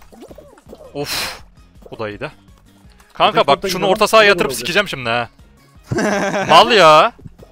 Of. Bu da iyiydi. Kanka bak şunu orta sahaya yatırıp sikeceğim şimdi ha. Mal ya.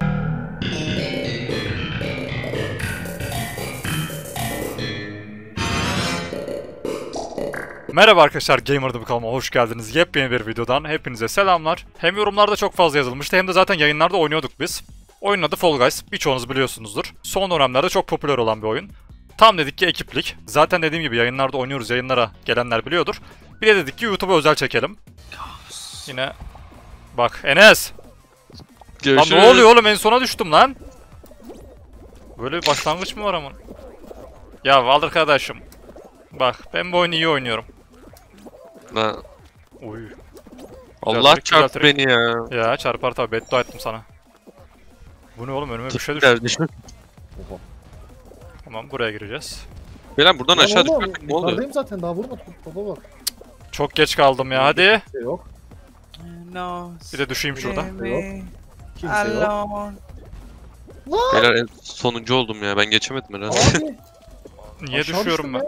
Merhaba arkadaşlar, Gamer'da bir kanalıma hoş geldiniz. Yepyeni bir videodan hepinize selamlar. Hem yorumlarda çok fazla yazılmıştı hem de zaten yayınlarda oynuyorduk biz. Oyunun adı Fall Guys. Birçoğunuz biliyorsunuzdur. Son dönemlerde çok popüler olan bir oyun. Tam dedik ki ekiplik. Zaten dediğim gibi yayınlarda oynuyoruz, yayınlara gelenler biliyordur. Bir de dedik ki YouTube'a özel çekelim. Yine bak Enes. Görüşürüz. Lan ne oluyor oğlum, en sona düştüm lan. Böyle bir başlangıç mı var ama? Ya arkadaşım. Bak ben bu oyunu iyi oynuyorum. Ha. Uy. Allah çarptı beni ya. Ya çarpar tabi, beddua ettim sana. Bu ne oğlum, önüme bir şey düştü. Tamam, buraya gireceğiz. Beyler buradan aşağı düşerdik, ne oluyor? Yukarıdayım zaten, daha vurmadım. Baba bak. Çok geç kaldım ya, hadi. Kimse yok. Bir de düşeyim şurada. Kimse yok. Beyler en sonuncu oldum ya, ben geçemedim herhalde. Abi. Niye Aşağı düşüyorum düştüm ben? ya.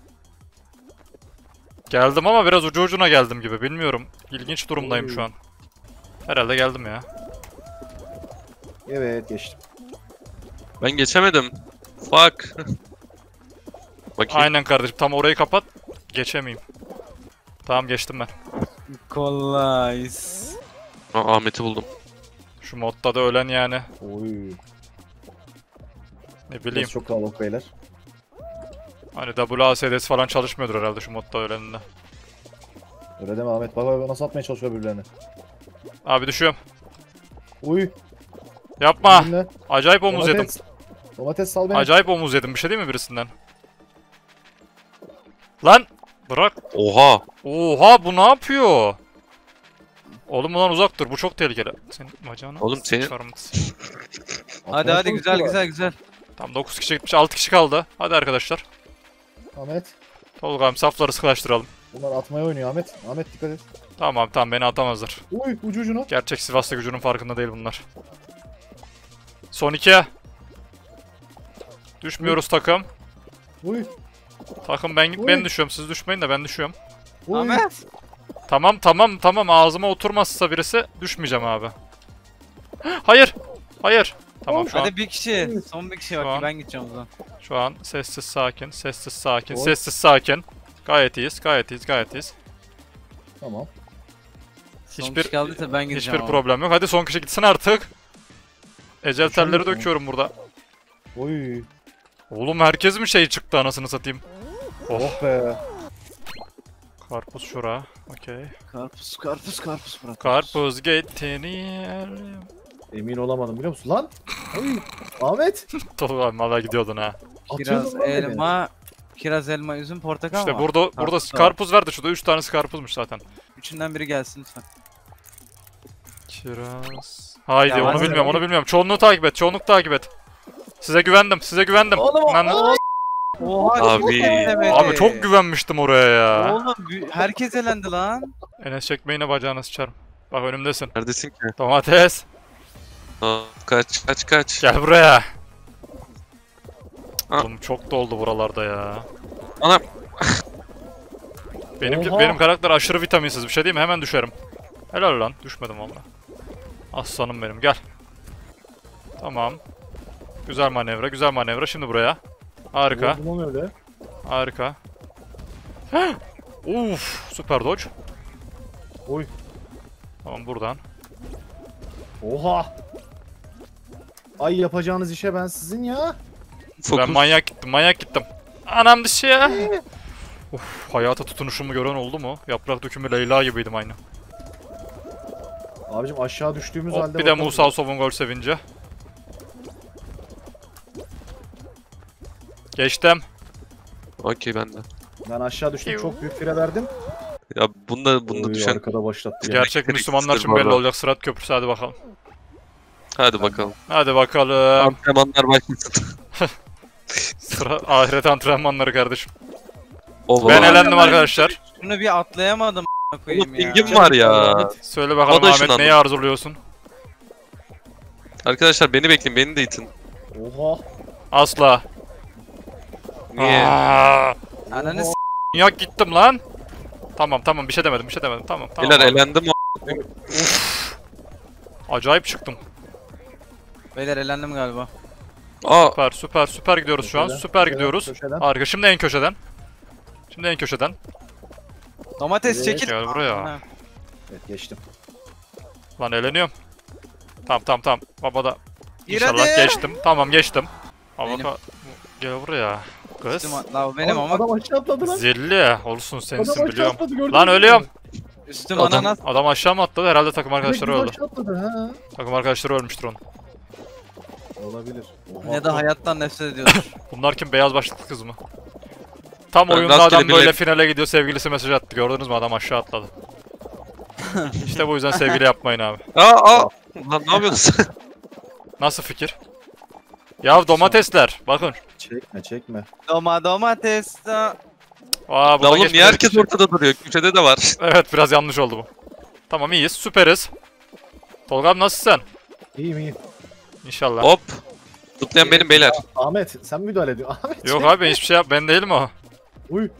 Geldim ama biraz ucu ucuna geldim gibi, bilmiyorum. İlginç durumdayım şu an. Herhalde geldim ya. Evet, geçtim. Ben geçemedim. Fuck. Bakayım. Aynen kardeşim, tam orayı kapat. Geçemeyeyim. Tamam, geçtim ben. Kolay. Ahmet'i buldum. Şu modda da ölen yani. Oy. Ne bileyim. Biraz çok kalabalık beyler. Hani WASD'si falan çalışmıyordur herhalde şu modda öleninde. Öyle deme Ahmet. Bak bak nasıl atmaya çalışıyor birbirlerini. Abi düşüyorum. Uy. Yapma. Dinle. Acayip omuz yedim. Domates sal beni. Acayip omuz yedim. Bir şey değil mi birisinden? Lan! Bırak. Oha. Oha, bu ne yapıyor? Oğlum bundan uzak dur. Bu çok tehlikeli. Senin bacağına. Oğlum senin- sıçarımız. Hadi hadi, güzel güzel güzel. Tam 9 kişi gitmiş. 6 kişi kaldı. Hadi arkadaşlar. Ahmet. Tolga abi, safları sıkılaştıralım. Bunlar atmaya oynuyor Ahmet. Ahmet dikkat et. Tamam abi, tamam, beni atamazlar. Uy, ucu ucuna. Gerçek Sivas'ta gücünün farkında değil bunlar. Son 2'ye. Düşmüyoruz takım. Uy. Takım Uy. ben düşüyorum. Siz düşmeyin de ben düşüyorum. Uy. Ahmet. Tamam, ağzıma oturmazsa birisi düşmeyeceğim abi. Hayır. Hayır. Tamam, şu an Hadi bir kişi. Son bir kişi Şu an- bak, ben gideceğim o zaman. şu an sessiz sakin, sessiz sakin, Oy. sessiz sakin. Gayet iyiyiz. Tamam. Son Hiçbir kişi kaldıysa ben gideceğim hiçbir ama. problem yok. Hadi son kişi gitsin artık. Ecel telleri Düşemiyorum. döküyorum burada. Uy. Oğlum herkes mi şey çıktı, anasını satayım. Oh be. Karpuz şura. Okey. Karpuz bırak. Karpuz getirelim. Emin olamadım biliyor musun lan? Uy. Ahmet. Tolga abi valla gidiyordun ha. Kiraz, Atıyordun lan beni. elma, kiraz, elma, üzüm, portakal İşte mı? burada Karpuz da var. karpuz verdi. Şurada 3 tanesi karpuzmuş zaten. Üçünden biri gelsin lütfen. Kiraz. Haydi Ya onu ben- bilmiyorum. Çoğunluğu takip et. Size güvendim. Oğlum, Lan- Oha, Abi. kim elemedi? Abi çok güvenmiştim oraya ya. Oğlum herkes elendi lan. Enes çekmeğine bacağını sıçarım. Bak önümdesin. Neredesin ki? Domates. Aa, kaç. Gel buraya. Ha. Oğlum çok doldu buralarda ya. Anam. Oha. Benim karakter aşırı vitaminsiz, bir şey değil mi? Hemen düşerim. Helal lan. Düşmedim valla. Aslanım benim, gel. Tamam. Güzel manevra. Şimdi buraya. Harika. Vurdum öyle. Harika. Uf, süper dodge. Oy. Tamam, buradan. Oha. Ay, yapacağınız işe ben sizin ya. Fokus. Ben manyak gittim. Anam dışı ya. Uf, hayata tutunuşumu gören oldu mu? Yaprak dökümü Leyla gibiydim aynı. Abicim aşağı düştüğümüz Hop, halde bir de bakalım. Musa Sov'un gol sevinci. Geçtim. Okey ben de. Ben aşağı düştüm, çok büyük fire verdim. Ya bunda Oy, düşen. arkada başlattı ya. Gerçek Yemek Müslümanlar için gereksinir bu belli arada. olacak. Sırat köprüsü, hadi bakalım. Hadi bakalım. Hadi bakalım. Antrenmanlar başlasın. Sıra ahiret antrenmanları kardeşim. Oha. Ben elendim arkadaşlar. Şunu bir atlayamadım a**ına koyayım Oğlum ya. pingim var ya. Söyle bakalım O da Ahmet, şundan. neyi arzuluyorsun? Arkadaşlar beni bekleyin, beni de itin. Oha. Asla. Niye? Aa, Ananı s*** Ya gittim lan. Tamam bir şey demedim tamam. Beyler abi. elendim. Acayip çıktım. Beyler elendim galiba. Aa Süper gidiyoruz şu an. Köşeden, Süper köşeden, gidiyoruz. köşeden. Harika. Şimdi en köşeden. Domates Evet. çekil. Gel buraya. Ha. Evet geçtim. Lan eğleniyorum. Tamam. Baba da Gir İnşallah hadi. geçtim. Tamam geçtim. Benim. Ama gel buraya. Kız. Üstüm la benim ama Adam aşağı atladı lan. Zilli. Olsun Adam sensin aşağı biliyorum. atladı gördün Lan mü? ölüyorum. üstüm Adam- ananas. Adam aşağı mı atladı? Herhalde takım arkadaşları Direkt öldü. aşağı atladı ha. Takım arkadaşları ölmüştür onun. Olabilir. Oha. Ne de hayattan nefret ediyordur. Bunlar kim? Beyaz başlıklı kız mı? Tam Ben oyunda rastgele adam böyle birileri- finale gidiyor, sevgilisi mesaj attı. Gördünüz mü? Adam aşağı atladı. İşte bu yüzden sevgili yapmayın abi. aa. Lan ne yapıyorsun? Nasıl fikir? Ya domatesler. Bakın. Çekme. Domates da. Aa, bu La da oğlum niye geçmedi. herkes ortada duruyor? Köşede de var. Evet biraz yanlış oldu bu. Tamam iyiyiz. Süperiz. Tolga abi nasılsın? İyiyim. İnşallah. Hop. Zıplayan benim beyler. Ahmet sen müdahale ediyorsun. Ahmet. Yok abi hiçbir şey yap. Ben değilim o. Uy.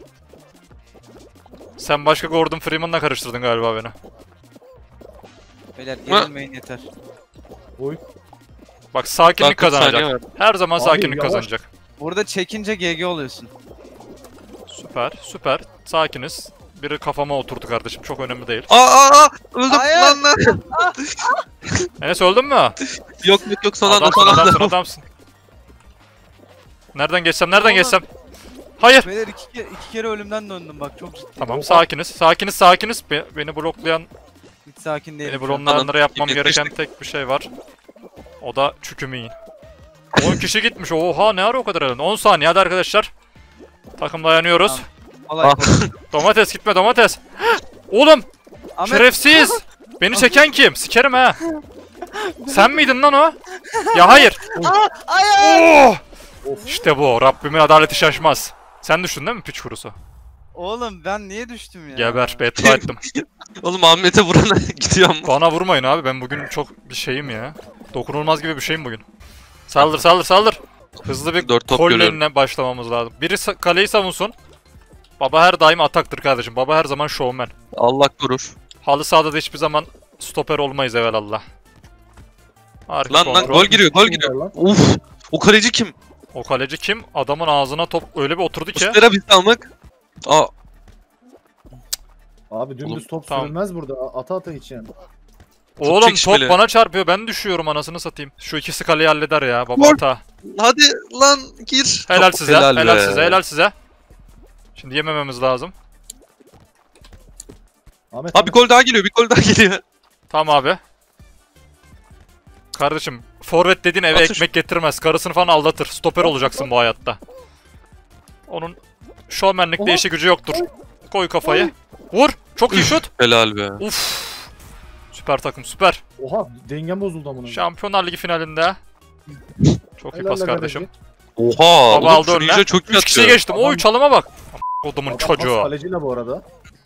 Sen başka Gordon Freeman'la karıştırdın galiba beni. Beyler gerilmeyin yeter. Uy. Bak sakinlik Daha 40 saniye kazanacak. var. Her zaman Abi, sakinlik yavaş. kazanacak. Burada çekince GG oluyorsun. Süper. Sakiniz. Biri kafama oturdu kardeşim. Çok önemli değil. Aa. Öldüm Hayır. lan. Enes öldün mü? Yok son anda Adamsın. Nereden geçsem? Hayır. Beyler iki kere ölümden döndüm bak çok ciddi. Tamam sakiniz. Beni bloklayan, Hiç sakin değilim. beni şu an. bloklayanlara yapmam Yetmiştik. gereken tek bir şey var. O da çükümü yiyin. 10 kişi gitmiş. Oha ne ara o kadar elin. 10 saniye hadi arkadaşlar. Takım dayanıyoruz. Tamam. Olay kolay. Domates gitme domates. Oğlum Ahmet, şerefsiz. Beni çeken kim? Sikerim ha. Sen miydin lan o? Ya hayır. Oh! Of. İşte bu. Rabbimin adaleti şaşmaz. Sen düştün değil mi piç kurusu? Oğlum ben niye düştüm ya? Geber. Beddua ettim. Oğlum Ahmet'e vurana gidiyorum. Bana vurmayın abi. Ben bugün çok bir şeyim ya. Dokunulmaz gibi bir şeyim bugün. Saldır. Hızlı bir 4 top kol görüyorum. önüne başlamamız lazım. Biri kaleyi savunsun. Baba her daim ataktır kardeşim. Baba her zaman şovmen. Allah korur. Halı sahada da hiçbir zaman stoper olmayız evelallah. Harika Lan kontrol. gol giriyor. Lan. Uf. O kaleci kim? O kaleci kim? Adamın ağzına top öyle bir oturdu ki. Mustera biz almak. Aa. Abi dümdüz Oğlum, top tamam. sürülmez burada. Ata hiç yani. Oğlum top çekişmeli. bana çarpıyor. Ben düşüyorum anasını satayım. Şu ikisi kaleyi halleder ya. Baba Gol. hata. Hadi lan gir. Helal Çok size. helal Helal be. size. Şimdi yemememiz lazım. Ahmet. Abi bir gol daha geliyor. Bir gol daha geliyor. Tamam abi. Kardeşim forvet dediğin eve Atış. ekmek getirmez. Karısını falan aldatır. Stoper olacaksın bu hayatta. Onun şovmenlikte Oha. işi gücü yoktur. Koy kafayı. Vur. Çok iyi şut. Helal be. Uf. Süper takım süper. Oha dengem bozuldu amına. Şampiyonlar Ligi finalinde. Çok iyi Helal pas be kardeşim. kaleci. Oha. Baba Oğlum aldı şu önüne. ninja çok iyi 3 kişi atıyor. geçtim. Adam- Oy çalıma bak. Kodumun Adam çocuğu. pas kaleciyle bu arada.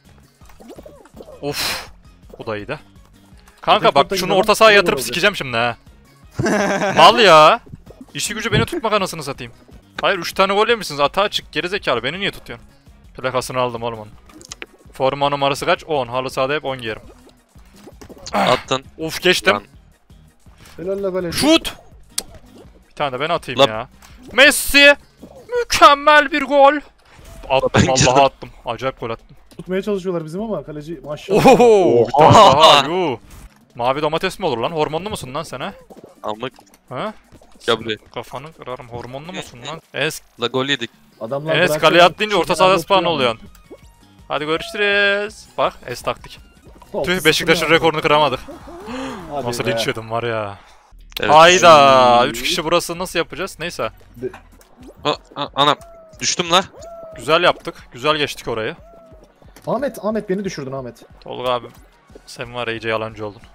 Of. Bu da iyiydi. Kanka Tek bak topta şunu gidiyor, orta sahaya gol yatırıp olacak. sikeceğim şimdi ha. Mal ya. İşi gücü beni tutmak anasını satayım. Hayır 3 tane gol yemişsiniz. Atağa çık gerizekalı. Beni niye tutuyorsun? Plakasını aldım oğlum onun. Forma numarası kaç? 10. Halı sahada hep 10 giyerim. Attın. Uf geçtim. Lan. Helal la kaleci. Şut! Bir tane de ben atayım Lan. ya. Messi! Mükemmel bir gol. Attım Ben girdim. Allah'a attım. Acayip gol attım. Tutmaya çalışıyorlar bizim ama kaleci maşallah. Oho! Bir tane Oha! daha. Yuh. Mavi domates mi olur lan? Hormonlu musun lan sen ha? Ama Ha? Gel buraya. Kafanı kırarım. Hormonlu musun lan? Enes, la gol yedik. Adamlar Enes bırakıyor, kaleye atlayınca orta sahada bakıyor spawn ama. oluyorsun. Hadi görüşürüz. Bak es taktik. Top Tüh sıfır Beşiktaş'ın ya. rekorunu kıramadık. Hadi Nasıl be. linç yedim var ya. Evet. Hayda. 3 kişi burası nasıl yapacağız? Neyse. Anam. Düştüm la. Güzel yaptık. Güzel geçtik orayı. Ahmet beni düşürdün Ahmet. Tolga abim. Sen var ya iyice yalancı oldun.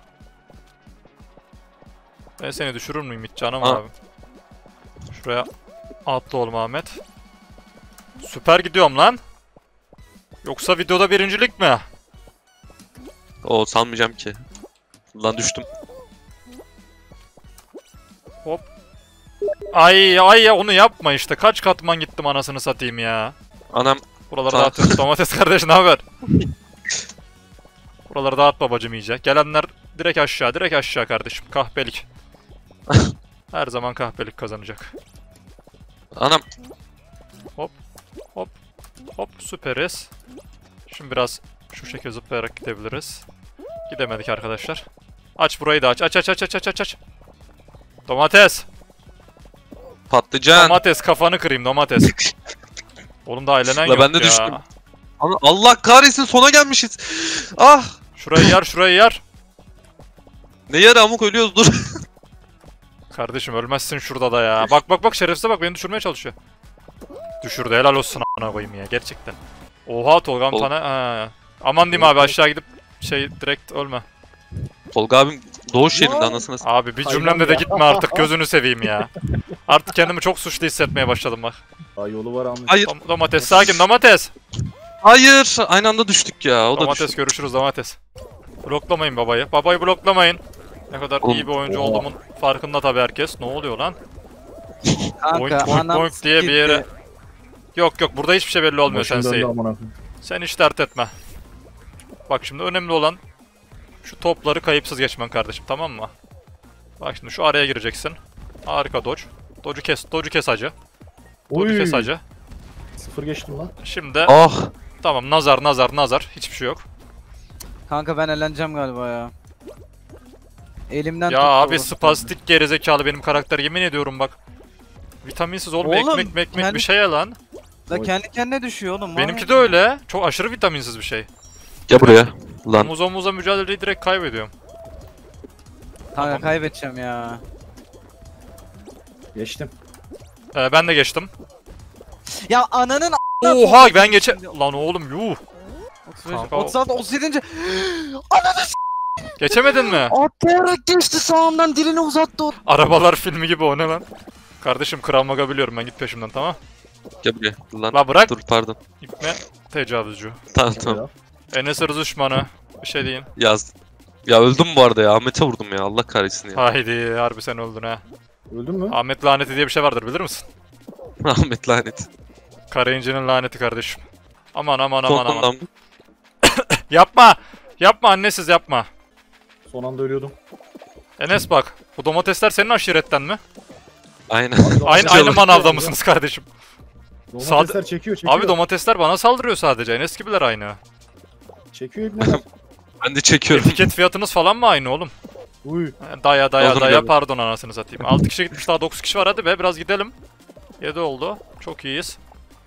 Ben seni düşürür müyüm hiç canım Aa. abim? Şuraya atla oğlum Ahmet. Süper gidiyorum lan. Yoksa videoda birincilik mi? O sanmayacağım ki. Lan düştüm. Ay onu yapma işte. Kaç katman gittim anasını satayım ya. Anam. Buraları Tamam. dağıtıyoruz. Domates kardeş ne haber? Buraları dağıt babacım iyice. Gelenler direkt aşağı, direkt aşağı kardeşim. Kahpelik. Her zaman kahpelik kazanacak. Anam. Hop süperiz. Şimdi biraz şu şekilde zıplayarak gidebiliriz. Gidemedik arkadaşlar. Aç burayı da aç. Aç. Domates. Patlıcan. Domates kafanı kırayım domates. Oğlum daha eğlenen La yok ben de ya. düştüm. Allah kahretsin sona gelmişiz. Ah. Şurayı yer. Ne yara amuk ölüyoruz dur. Kardeşim ölmezsin şurada da ya. Bak şerefsize bak beni düşürmeye çalışıyor. Düşürdü helal olsun a**ına koyayım ya gerçekten. Oha Tolga bir tane. Ha. Aman diyeyim abi aşağı gidip direkt ölme. Tolga abim doğuş yerinde anasını s***. Abi bir Hayvan cümlemde de ya. gitme artık gözünü seveyim ya. Artık kendimi çok suçlu hissetmeye başladım bak. Aa yolu var Ahmet. Hayır. Domates sakin domates. Hayır. Aynı anda düştük ya. O da Domates düştü. görüşürüz domates. Bloklamayın babayı. Babayı bloklamayın. Ne kadar Oğlum, iyi bir oyuncu oha. olduğumun farkında tabii herkes. Ne oluyor lan? Kanka Boink, boink, anam boink diye bir yere... Yok burada hiçbir şey belli olmuyor Başım döndü Sensei. amına koyayım. Sen hiç dert etme. Bak şimdi önemli olan şu topları kayıpsız geçmen kardeşim tamam mı? Bak şimdi şu araya gireceksin. Harika dodge. Dodge'u kes hacı. Dodge'u Oy. kes hacı. Sıfır geçtim lan. Şimdi Ah. tamam nazar hiçbir şey yok. Kanka ben eleneceğim galiba ya. Elimden Ya tuttu abi orası. spastik gerizekalı benim karakter yemin ediyorum bak. Vitaminsiz oğlum Oğlum, ekmek bir kendi- şey ya lan. La kendi kendine düşüyor oğlum. Benimki de öyle. Çok aşırı vitaminsiz bir şey. Gel buraya. Lan. Omuz omuza mücadeleyi direkt kaybediyorum. Kanka Tamam. kaybedeceğim ya. Geçtim. Ben de geçtim. Ya ananın Oha ben geçe... Lan oğlum yuh. 35, Kanka, 36, 37. Geçemedin mi? Atlayarak geçti sağımdan dilini uzattı o. Arabalar filmi gibi o ne lan? Kardeşim Krav Maga biliyorum ben git peşimden tamam. Gel buraya. Lan. La bırak. Dur pardon. İpne tecavüzcü. Tamam. Enes Irz düşmanı. Bir şey deyin. Yazdım. Ya öldüm bu arada ya. Ahmet'e vurdum ya. Allah kahretsin ya. Haydi harbi sen öldün ha. Öldün mü? Ahmet laneti diye bir şey vardır bilir misin? Ahmet lanet. Karayıncı'nın laneti kardeşim. Aman. Sonundan Yapma! Yapma annesiz yapma. Son anda ölüyordum. Enes bak. Bu domatesler senin aşiretten mi? aynen. Aynı Çalış- manavda mısınız kardeşim? Domatesler çekiyor. Abi domatesler bana saldırıyor sadece. Enes gibiler aynı. Çekiyor ibneler. Ben de çekiyorum. Etiket fiyatınız falan mı aynı oğlum? Uy. Daya Olduğunu görmedim. pardon anasını satayım. 6 kişi gitmiş daha 9 kişi var hadi be biraz gidelim. 7 oldu. Çok iyiyiz.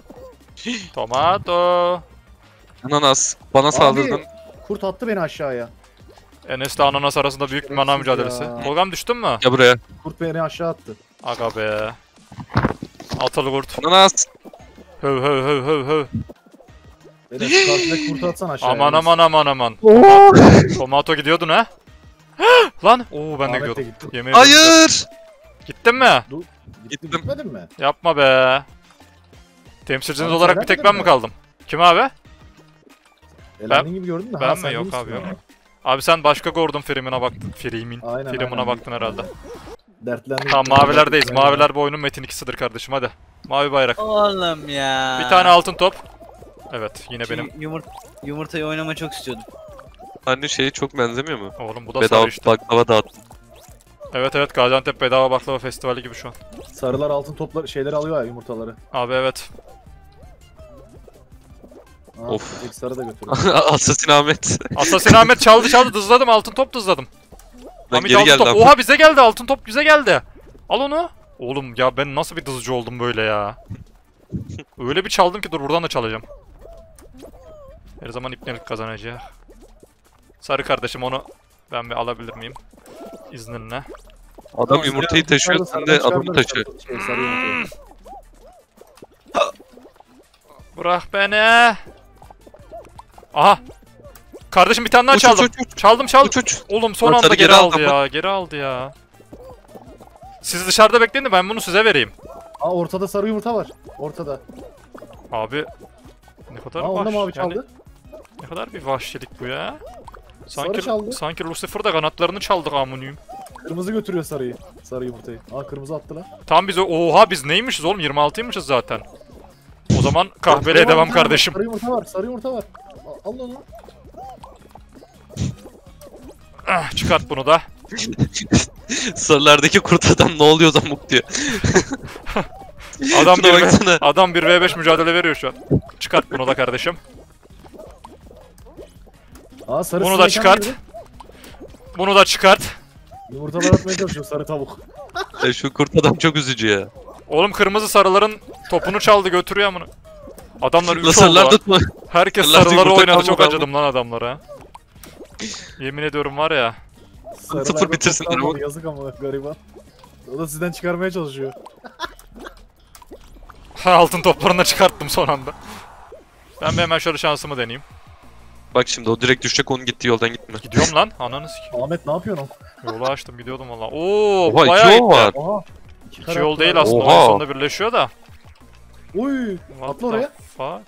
Tomato. Ananas. Bana saldırdın. Kurt attı beni aşağıya. Enes'le ananas arasında büyük bir mana Şerefsiz mücadelesi. ya. Tolgam düştün mü? Gel buraya. Kurt beni aşağı attı. Aga be. Atalı kurt. Ananas. Höv. Enes şu karşıdaki kurtu atsana aşağıya. Aman. Tomato gidiyordun ha? Lan! Oo ben de Ahmet de gidiyordum. gitti. Yemin ediyorum. Hayır. Gittin mi? Gittim. Gitmedin mi? Yapma be. Temsilciniz Abi olarak sen bir tek ben vermedin mi mi? kaldım? Kim abi? Elendin gibi gördün mü? ben Ha, mi? sen Yok değilsin abi, yok. ya. Abi sen başka Gordon filmine baktın. Aynen, Filmine aynen. baktın herhalde. Dertlendim. Tamam mavilerdeyiz. Maviler bu oyunun metin 2'sidir kardeşim hadi. Mavi bayrak. Oğlum ya. Bir tane altın top. Evet yine Şu benim. Yumurtayı oynamayı çok istiyordum. Anne şeye çok benzemiyor mu? Oğlum bu da Bedava sarı işte. baklava dağıttım. Evet Gaziantep Bedava Baklava Festivali gibi şu an. Sarılar altın toplar şeyleri alıyor ya yumurtaları. Abi evet. Ha, Of. tek sarı da götürüyor. Assassin Ahmet. Assassin Ahmet çaldı dızladım altın top dızladım. Lan Hamit geri altın geldi top. lan. Oha bize geldi altın top bize geldi. Al onu. Oğlum ya ben nasıl bir dızcı oldum böyle ya. Öyle bir çaldım ki dur buradan da çalacağım. Her zaman ipnelik kazanacak. Sarı kardeşim onu ben bir alabilir miyim? İzninle. Adam yumurtayı taşıyor, sen de adamı taşı. Şey, sarı yumurtayı. Bırak beni. Aha. Kardeşim bir tane daha Uç, çaldım. uç. Çaldım. Uç. Oğlum son Lan anda sarı geri geri aldı aldı ya. Geri aldı ya. Siz dışarıda bekleyin de ben bunu size vereyim. Aa ortada sarı yumurta var. Ortada. Abi ne kadar Aa onda vahşi. mavi Yani çaldı. ne kadar bir vahşilik bu ya. Sarı çaldı. Sanki Lucifer da kanatlarını çaldık amuniyum. Kırmızı götürüyor sarıyı. Sarı yumurtayı. Aa kırmızı attı lan. Tam biz oha biz neymişiz oğlum 26'ymışız zaten. O zaman kahveliye devam kardeşim. Sarı yumurta var, sarı yumurta var. Al onu. Ah, çıkart bunu da. Sarılardaki kurt adam ne oluyor zamuk diyor. Adam Şuna baksana. Adam 1v5 mücadele veriyor şu an. Çıkart bunu da kardeşim. Aa, sarı Bunu da sinek çıkart. geldi. Bunu da çıkart. Yumurtalar atmaya çalışıyor sarı tavuk. Şu kurt adam çok üzücü ya. Oğlum kırmızı sarıların topunu çaldı götürüyor amına. Adamlar 3 oldu. Sarılar tutma. Herkes sarılar sarıları yumurta oynadı. Çok kalmadı acıdım lan adamlara. Yemin ediyorum var ya. Sarılar Sıfır da bitirsinler toplanmadı, ama. yazık ama gariban. O da sizden çıkarmaya çalışıyor. Altın toplarını çıkarttım son anda. Ben bir hemen şöyle şansımı deneyeyim. Bak şimdi o direkt düşecek, onun gittiği yoldan gitme. Gidiyorum lan. Ananı sikeyim. Ahmet ne yapıyorsun? Yolu açtım gidiyordum valla. Oo, Oha, bayağı iki yol gitti. var. Oha. İki yol değil aslında. Oha. Oyun sonunda birleşiyor da. Uy. What Atla the oraya. fuck?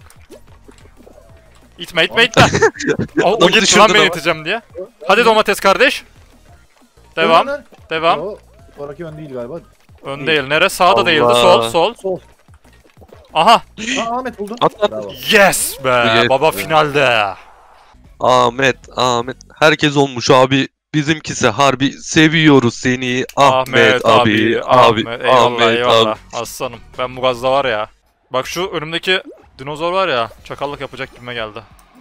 İtme itme itme. O Adamı gitti düşürdün lan beni ama. iteceğim diye. Hadi domates kardeş. Devam. Devam. O sonraki ön değil galiba. Ön değil. Nere? Sağda Allah. değildi. Sol sol. Sol. Aha. Aa, Ahmet buldun. At. Bravo. Yes be. Yes Baba be. finalde. Ahmet. Herkes olmuş abi. Bizimkisi harbi seviyoruz seni. Ahmet abi. Ahmet. Eyvallah Ahmet eyvallah. abi. Aslanım. Ben bu gazda var ya. Bak şu önümdeki dinozor var ya. Çakallık yapacak gibime geldi.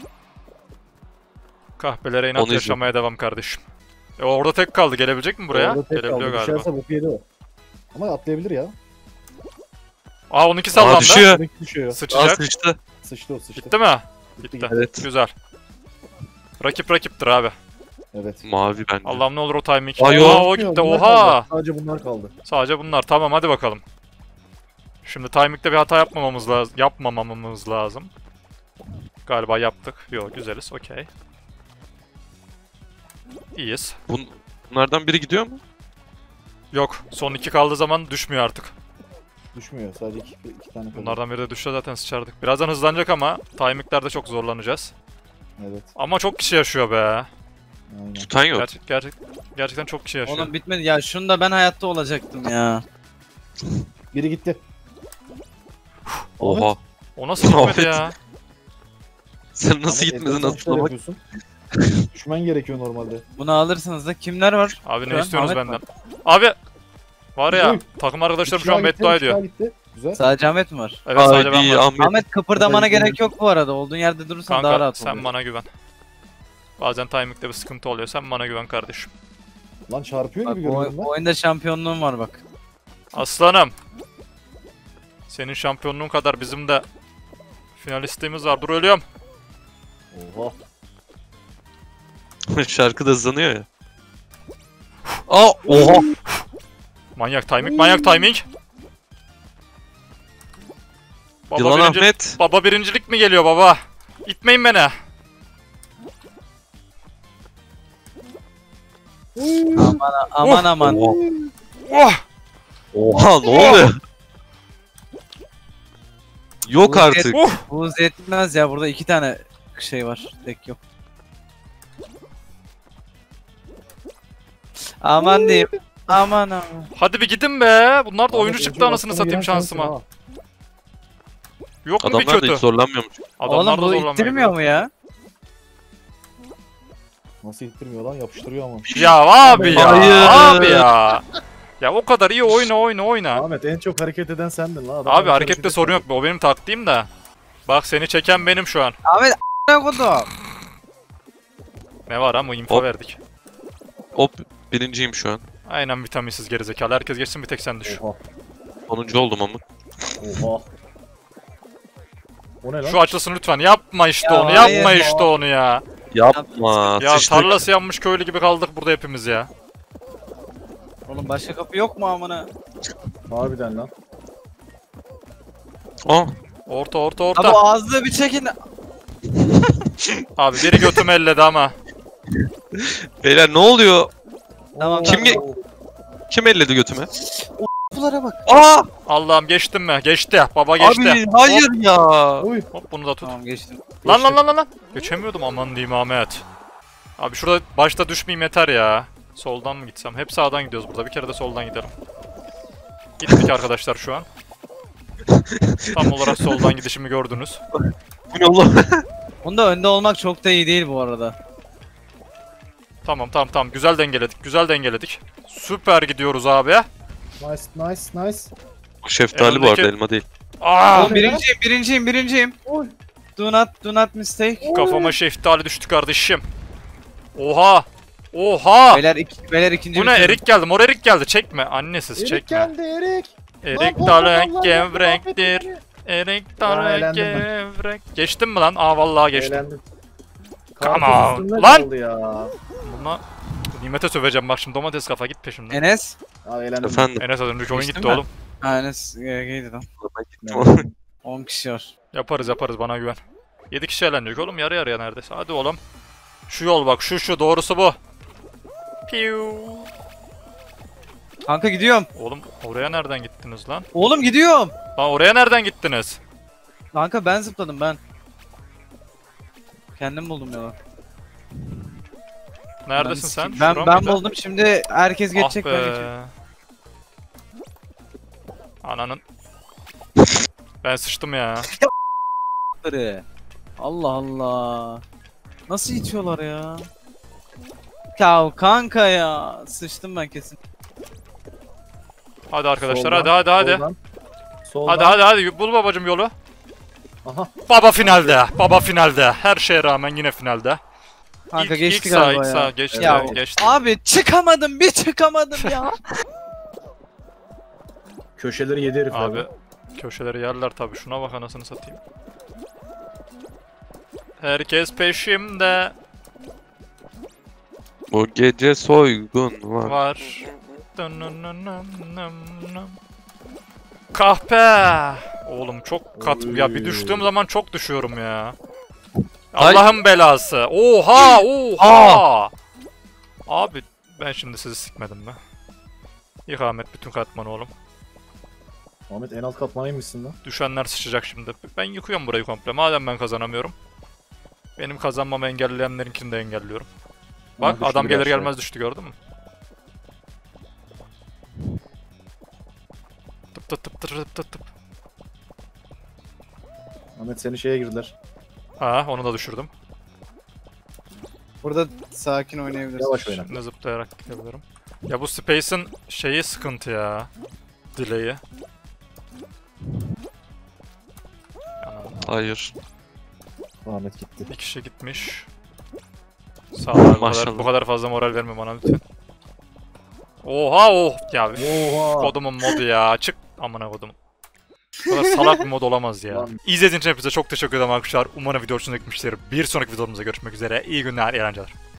Kahvelere inat Onu yaşamaya devam kardeşim. Orada tek kaldı. Gelebilecek mi buraya? Orada tek Gelebiliyor kaldı. galiba. Düşerse boku yedi o. Ama atlayabilir ya. Aa 12 sallandı. düşüyor. Direkt düşüyor. Aa, Sıçacak. sıçtı. Sıçtı o sıçtı. Gitti mi? Gitti, Gitti. Evet. Güzel. Rakiptir abi. Evet. Mavi bence. Allah'ım ne olur o timing. Aa, Oha yok. o gitti. Bunlar Oha. kaldı. Sadece bunlar kaldı. Sadece bunlar. Tamam hadi bakalım. Şimdi timing'de bir hata yapmamamız lazım. Galiba yaptık. Yok güzeliz. Okey. İyiyiz. Bunlardan biri gidiyor mu? Yok. Son 2 kaldığı zaman düşmüyor artık. Düşmüyor. Sadece iki tane kaldı. Bunlardan biri de düşse zaten sıçardık. Birazdan hızlanacak ama timing'lerde çok zorlanacağız. Evet. Ama çok kişi yaşıyor be. Aynen. Tutan yok. Gerçekten çok kişi yaşıyor. Oğlum bitmedi ya, şunda ben hayatta olacaktım ya. Biri gitti. Oha. O nasıl gitmedi Ahmet. ya? Sen nasıl Ahmet, gitmedin elden hatırlamak? yapıyorsun. Düşmen gerekiyor normalde. Bunu alırsanız da kimler var? Abi ne Şu an istiyorsunuz Ahmet benden? Abi! Var ya, Uy. takım arkadaşlarım İki şu an daha gitti, beddua iki daha ediyor. gitti. Güzel. Sadece Ahmet mi var? Evet sadece ben Haydi varım. Ahmet. Ahmet kıpırdamana Ahmet, gerek yok bu arada. Olduğun yerde durursan daha Kanka rahat sen olur. bana güven. Bazen timing'de bir sıkıntı oluyor. Sen bana güven kardeşim. Lan çarpıyor Bak, gibi bu görüyorum ben. oyunda şampiyonluğum var bak. Aslanım. Senin şampiyonluğun kadar bizim de finalistliğimiz var. Dur ölüyorum. Oha. Şarkı da hızlanıyor ya. Aa, oha. Manyak timing, manyak timing. Yılan birinci- Ahmet. Baba birincilik mi geliyor baba? İtmeyin beni. Aman. Oha. Oh! Oha, ne oluyor? Yok Bu artık. Oh! Bu hız yetmez ya, burada 2 tane şey var. Tek yok. Aman diyeyim. Aman. Hadi bir gidin be. Bunlar da oyuncu Ahmet, en çıktı çok anasını aklına satayım gelen sensin şansıma. ha. Yok mu bir Adamlar da kötü? hiç zorlanmıyormuş. Adamlar da Oğlum bu zorlamaya ittirmiyor gidiyor. mu ya? Nasıl ittirmiyor lan? Yapıştırıyor ama. Ya abi ya. Hayır. Abi ya. Ya o kadar iyi oyna. Ahmet en çok hareket eden sendin lan. Abi harekette sorun yok. O benim taktiğim de. Bak seni çeken benim şu an. Ahmet a**ına kodum. Ne var ama info Hop. verdik. Hop, birinciyim şu an. Aynen vitaminsiz gerizekalı. Herkes geçsin bir tek sen düş. Oha. 10. oldum ama. Oha. O ne lan? Şu açılsın lütfen. Yapma işte Ya onu. hayır Yapma ya. işte onu ya. Yapma. Ya sıçtık. tarlası yanmış köylü gibi kaldık burada hepimiz ya. Oğlum başka kapı yok mu amına? Harbiden lan. Aa, Orta. Abi o ağzını bir çekin. Abi biri götümü elledi ama. beyler ne oluyor? Tamam, Kim tamam. Kim elledi götüme? Kapılara bak. Aa! Allah'ım geçtim mi? Geçti. Baba geçti. Abi hayır ya. Uy. Hop bunu da tut. Tamam geçtim. Lan. Geçemiyordum aman diyeyim Ahmet. Abi şurada başta düşmeyeyim yeter ya. Soldan mı gitsem? Hep sağdan gidiyoruz burada. Bir kere de soldan gidelim. Gittik arkadaşlar şu an. Tam olarak soldan gidişimi gördünüz. Bu ne oğlum? Bunda önde olmak çok da iyi değil bu arada. Tamam. Güzel dengeledik. Süper gidiyoruz abi. Nice. O şeftali bu arada, elma değil. Aa! Oğlum birinciyim. Oy. Do not mistake. Kafama şeftali düştü kardeşim. Oha! Beyler ikinci Bu ne? bitirdim. Erik geldi. Mor erik geldi. Çekme. Annesiz Erik çekme. geldi Erik. Erik Lan, dalı portakallar gevrektir. geldi. Erik Aa, dalı eğlendim ben. gevrek. Geçtim mi lan? Aa vallahi geçtim. Eğlendim. Come Karpuz on. üstünde Lan! kaldı ya. Buna Nimet'e söveceğim bak şimdi, domates kafa git peşimden. Enes. Abi eğlendim. Efendim. Enes az önceki oyun Geçtin gitti mi? oğlum. Ha Enes GG'ydi lan. Ben gittim Evet. ama. 10 kişi var. Yaparız bana güven. 7 kişi eğlenecek oğlum, yarı yarıya neredeyse. Hadi oğlum. Şu yol bak, şu doğrusu bu. Piu. Kanka gidiyorum. Oğlum oraya nereden gittiniz lan? Oğlum gidiyorum. Lan oraya nereden gittiniz? Kanka ben zıpladım ben. Kendim buldum ya. Neredesin sen? Ben Şura ben mıydı? buldum. Şimdi herkes geçecek Ah ben be. geçeceğim. Ananın. Ben sıçtım ya. Allah Allah. Nasıl itiyorlar ya? Ya kanka ya. Sıçtım ben kesin. Hadi arkadaşlar, Soldan, hadi. soldan. Soldan. Hadi bul babacım yolu. Aha. Baba finalde. Her şeye rağmen yine finalde. Kanka İlk geçti sağ, galiba ilk ya. sağ geçti, Ya geçti. abi çıkamadım ya. Köşeleri yedi herif Abi köşeleri yerler tabi, şuna bak anasını satayım. Herkes peşimde Bu gece soygun var. var. Kahpe. Oğlum çok kat ya, bir düştüğüm zaman çok düşüyorum ya. Ay. Allah'ın belası. Oha. Abi ben şimdi sizi sikmedim mi? İkamet bütün katman oğlum. Ahmet en alt katmanıymışsın lan. Düşenler sıçacak şimdi. Ben yıkıyorum burayı komple. Madem ben kazanamıyorum. Benim kazanmamı engelleyenlerinkini de engelliyorum. Bak düştü adam bir gelir aşağıya. gelmez düştü, gördün mü? Tıp. Ahmet seni şeye girdiler. Ha, onu da düşürdüm. Burada sakin oynayabilirsin. Yavaş oyna. Şimdi zıplayarak gidebilirim. Ya bu Space'in şeyi sıkıntı ya. Delay'i. Anam, Hayır. Ahmet gitti. bir kişi gitmiş. Sağ ol abi, Maşallah. bu kadar fazla moral verme bana lütfen. Oha ya. Oha. Kodumun modu ya. Çık amına kodum. Bu kadar salak bir mod olamaz ya. Lan. İzlediğiniz için hepinize çok teşekkür ederim arkadaşlar. Umarım video hoşunuza gitmiştir. Bir sonraki videomuzda görüşmek üzere. İyi günler, iyi eğlenceler.